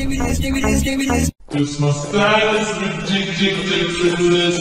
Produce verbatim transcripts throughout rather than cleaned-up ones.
This my style is ridiculous.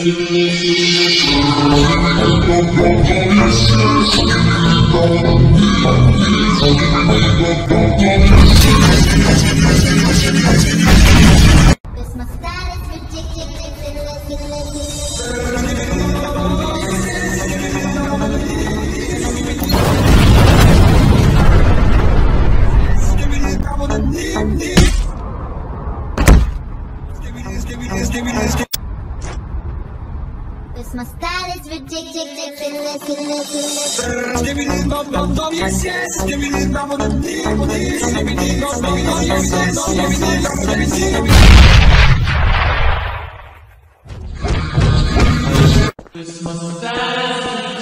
This my style is ridiculous. Skibidi dum dum dum, yes yes. Skibidi dum dum dum, skibidi dum dum dum, yes yes. Skibidi dum dum dum. This my style is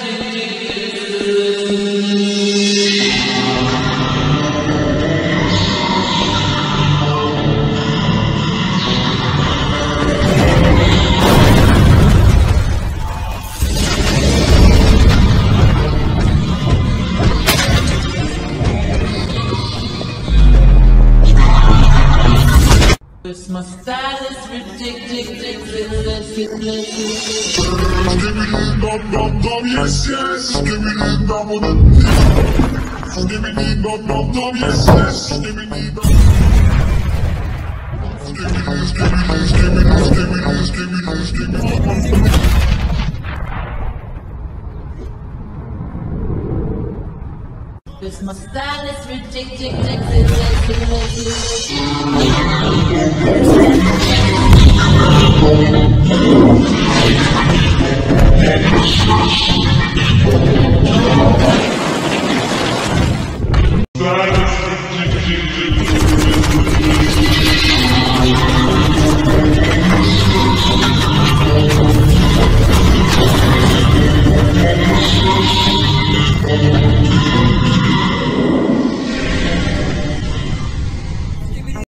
This my style is ridiculous. Skibidi dum dum dum, yes yes. Skibidi dum dum. Skibidi dum dum dum, yes yes. Skibidi dum. Skibidi skibidi skibidi skibidi skibidi skibidi. This my style is ridiculous.